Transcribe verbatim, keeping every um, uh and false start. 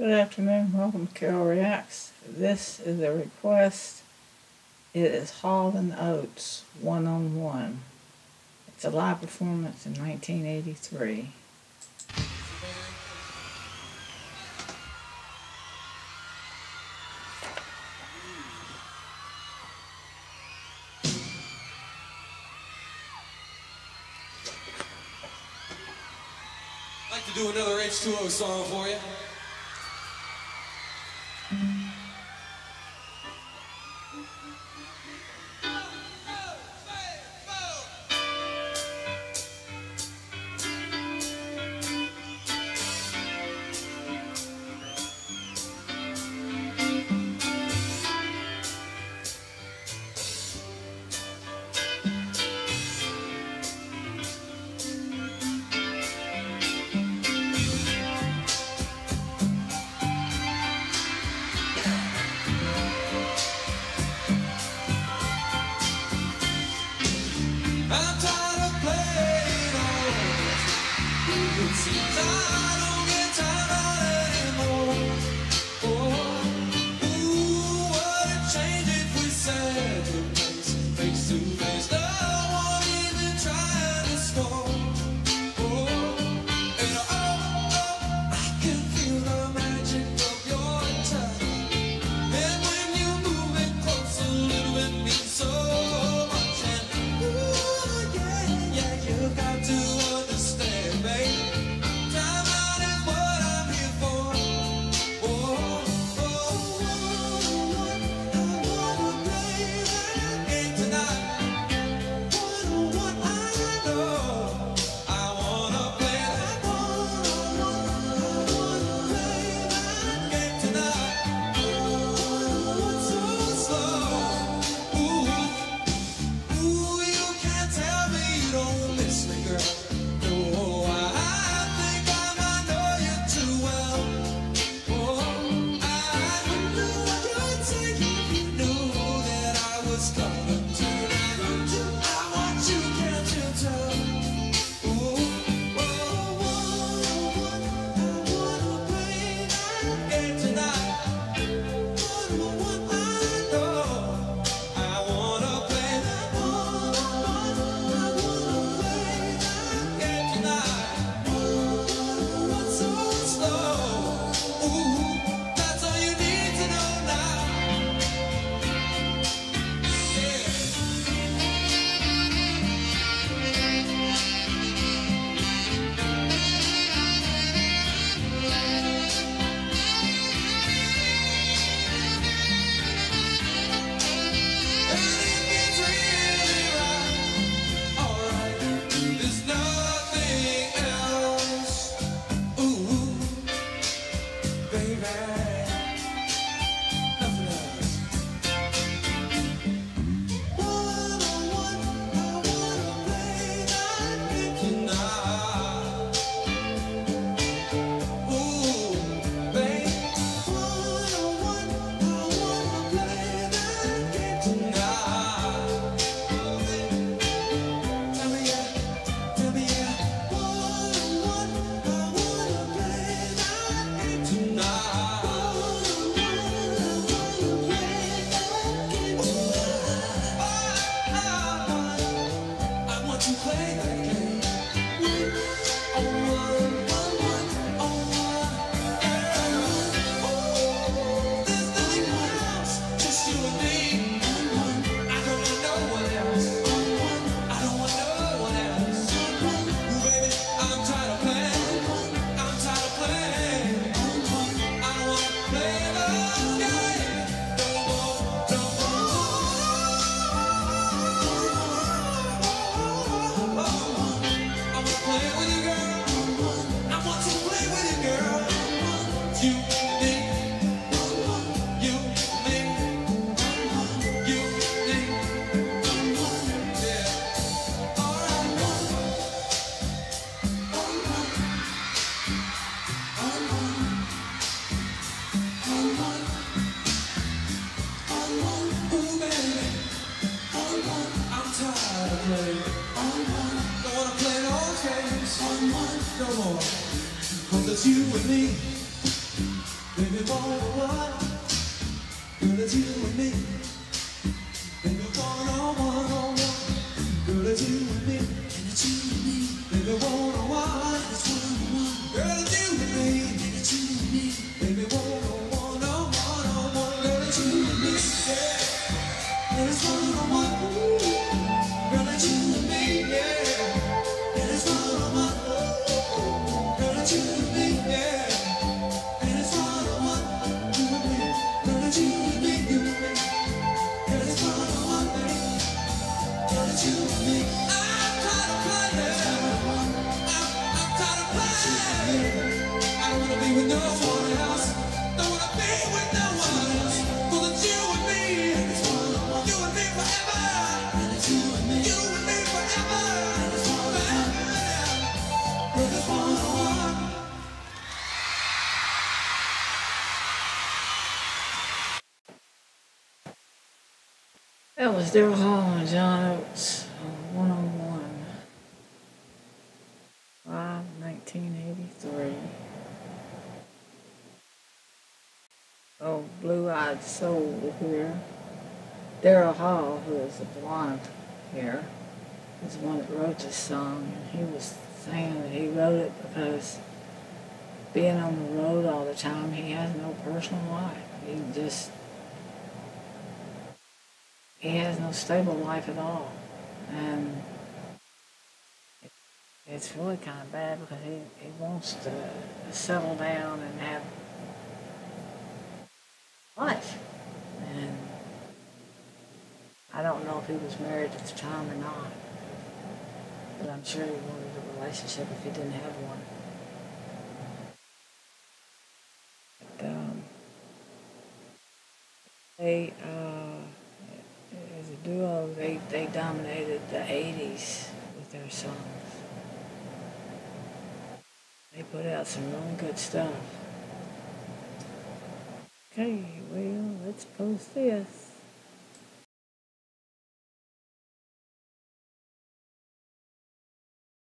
Good afternoon, welcome to Carol Reacts. This is a request. It is Hall and Oates, One on One. It's a live performance in nineteen eighty-three. I'd like to do another H two O song for you. I'm tired of playing all it seems I don't get time out anymore. Oh, ooh, what a change if we said to face, face to face. No one even trying to score. Oh, and oh, oh, I can feel the magic of your touch. And when you move it close, a little bit means so much. And ooh, you got to understand, babe. Time out is what I'm here for. Oh, oh, oh, I wanna play that game tonight. One on one, I know. I wanna play that one on one. I wanna play that game tonight. One so slow. Ooh, ooh, you can't tell me you don't miss me, girl. No, I think I might know you too well. Oh, I wonder what you'd say if you knew that I was coming tonight. I want you, can't you tell? Ooh, oh, oh, I wanna play that game tonight. One on one, I know. I wanna play that one on one. I wanna play that game tonight. One so slow. Ooh, that's all you need to know now. Yeah. And if it's really right, alright, there's nothing else. Ooh, baby, nothing else. One on one, I wanna play that game tonight. Ooh, babe, one on one, I wanna play that game tonight. Tell me yeah, tell me yeah. One on one, I wanna play that game tonight. One on one, I wanna play that game tonight. I want to play that game. On one, on one, on one. Oh, there's nothing else, just you and me. I don't want no one else. I don't want no one else. Ooh, baby, I'm tired of playing. I'm tired of playing. I don't want to play the game no more, no more. I want to play with you, girl. I want to play with you, girl. You, me, you, me, you, me. Yeah. All right. Ooh, baby, I'm tired of playing. Don't wanna play those games no more. 'Cause it's you and me. Baby, one on one, girl, it's you and me. Baby, one on one, on one, girl, it's you and me. And it's you and me. Baby, one on one, it's one on one, girl, it's you and me. And it's you and me. Baby, one on one, on one, on one, girl, it's you and me. Yeah, and it's one on one, girl, it's you and me. Yeah, and it's one on one, girl, it's you and me. Yeah. With no one else, don't wanna be with no one else. 'Cause it's you and me, you and me forever. You and me forever, forever. 'Cause it's one on one. That was Daryll Hall and John Oates, uh, one on one. Live, nineteen eighty-three. Oh, blue-eyed soul here. Daryll Hall, who is the blonde here, is the one that wrote this song, and he was saying that he wrote it because being on the road all the time, he has no personal life. He just, he has no stable life at all. And it's really kind of bad because he, he wants to settle down and have life. And I don't know if he was married at the time or not, but I'm sure he wanted a relationship if he didn't have one. But, um, they, uh, as a duo, they, they dominated the eighties with their songs. They put out some really good stuff. Okay, well, let's post this.